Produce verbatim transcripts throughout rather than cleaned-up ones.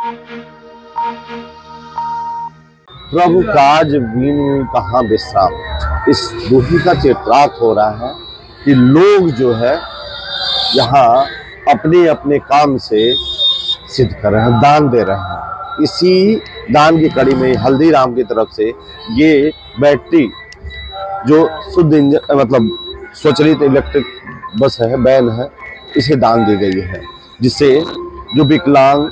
प्रभु काज बिनु कहाँ विश्राम, इस दुखी का चित्रार्थ हो रहा है कि लोग जो है यहाँ अपने अपने काम से सिद्ध कर रहे हैं, दान दे रहे हैं। इसी दान की कड़ी में हल्दीराम की तरफ से ये बैटरी जो शुद्ध इंजन मतलब स्वचालित इलेक्ट्रिक बस है, वैन है, इसे दान दी गई है, जिससे जो विकलांग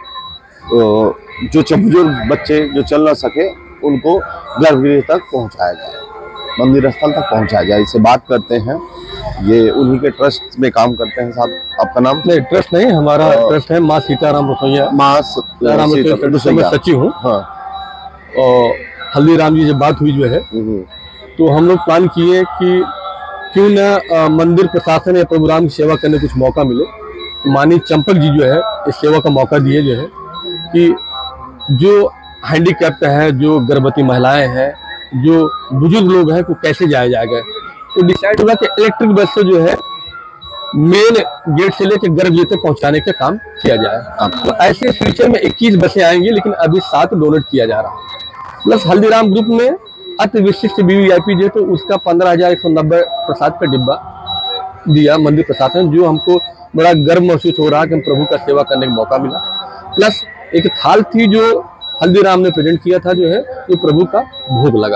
जो बुजुर्ग बच्चे जो चल ना सके उनको गर्भगृह तक पहुंचाया जाए, मंदिर स्थल तक पहुंचाया जाए। इससे बात करते हैं, ये उन्हीं के ट्रस्ट में काम करते हैं साहब। आपका नाम? नहीं, ट्रस्ट नहीं, हमारा आ, ट्रस्ट है माँ सीताराम रसोइया, माँ सीताराम रसोइया सचिव हूँ। हाँ, और हल्दीराम जी जब बात हुई जो है तो हम लोग प्लान किए कि क्यों न मंदिर प्रशासन या प्रभु राम की सेवा करने कुछ मौका मिले। माननीय चंपक जी जो है इस सेवा का मौका दिए जो है कि जो हैंडीकैप्ट है, जो गर्भवती महिलाएं हैं, जो बुजुर्ग लोग हैं, को कैसे जाया जाएगा। तो डिसाइड हुआ कि इलेक्ट्रिक बस से जो है मेन गेट से लेकर गर्भगृह तक पहुंचाने का काम किया जाए। तो ऐसे फ्यूचर में इक्कीस बसें आएंगी, लेकिन अभी सात डोनेट किया जा रहा है। प्लस हल्दीराम ग्रुप में अति विशिष्ट वीवीआईपी जो है तो उसका पंद्रह हजार एक सौ नब्बे प्रसाद का डिब्बा दिया मंदिर प्रशासन, जो हमको बड़ा गर्व महसूस हो रहा है कि हम प्रभु का सेवा करने का मौका मिला। प्लस एक थाल थी जो हल्दीराम ने प्रेजेंट किया था, जो है जो प्रभु का भोग लगा।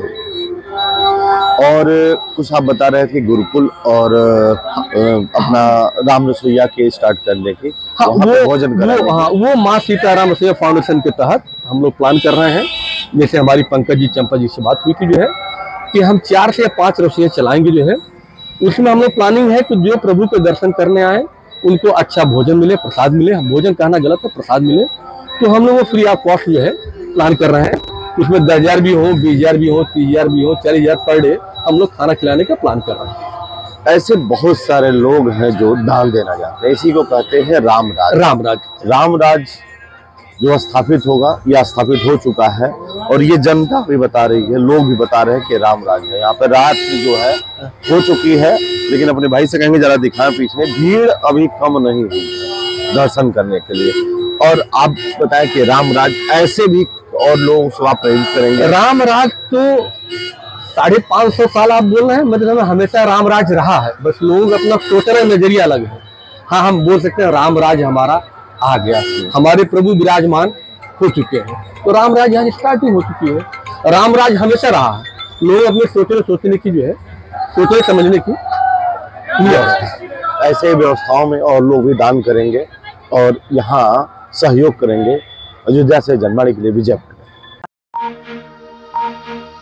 और कुछ आप बता रहे थे गुरुकुल और अपना राम रसोइया के स्टार्ट करने की। हाँ, वो भोजन वो, हाँ, वो माँ सीताराम रसोइया फाउंडेशन के तहत हम लोग प्लान कर रहे हैं। जैसे हमारी पंकज जी चंपा जी से बात हुई थी जो है कि हम चार से पांच रसोइया चलाएंगे जो है। उसमें हम लोग प्लानिंग है कि जो प्रभु के दर्शन करने आए उनको अच्छा भोजन मिले, प्रसाद मिले। भोजन कहना गलत है, प्रसाद मिले। तो हम लोग वो फ्री ऑफ कॉस्ट जो है प्लान कर रहे हैं। उसमें दस हजार भी हो, बीस हजार भी हो, तीस हजार भी हो, चालीस हजार पर डे हम लोग खाना खिलाने का प्लान कर रहे हैं। ऐसे बहुत सारे लोग हैं जो दान देना चाहते हैं, इसी को कहते हैं रामराज। रामराज रामराज जो स्थापित होगा या स्थापित हो चुका है, और ये जनता भी बता रही है, लोग भी बता रहे हैं कि रामराज है। यहाँ पे रात जो है हो चुकी है, लेकिन अपने भाई से कहेंगे जरा दिखाएं पीछे, भीड़ अभी कम नहीं हुई है दर्शन करने के लिए। और आप बताएं कि रामराज ऐसे भी और लोग को आप प्रेरित करेंगे। रामराज तो साढ़े पांच सौ साल आप बोल रहे हैं, मतलब हमेशा रामराज रहा है, बस लोग अपना सोच रहे नजरिया अलग है। हाँ, हम बोल सकते हैं रामराज हमारा आ गया, हमारे प्रभु विराजमान हो चुके हैं, तो रामराज यहाँ स्टार्टिंग हो चुकी है। रामराज हमेशा रहा है, लोग अपने सोचने सोचने की जो है सोचने समझने की ऐसे व्यवस्थाओं में और लोग भी दान करेंगे और यहाँ सहयोग करेंगे। अयोध्या से जनवाणी के लिए विजय।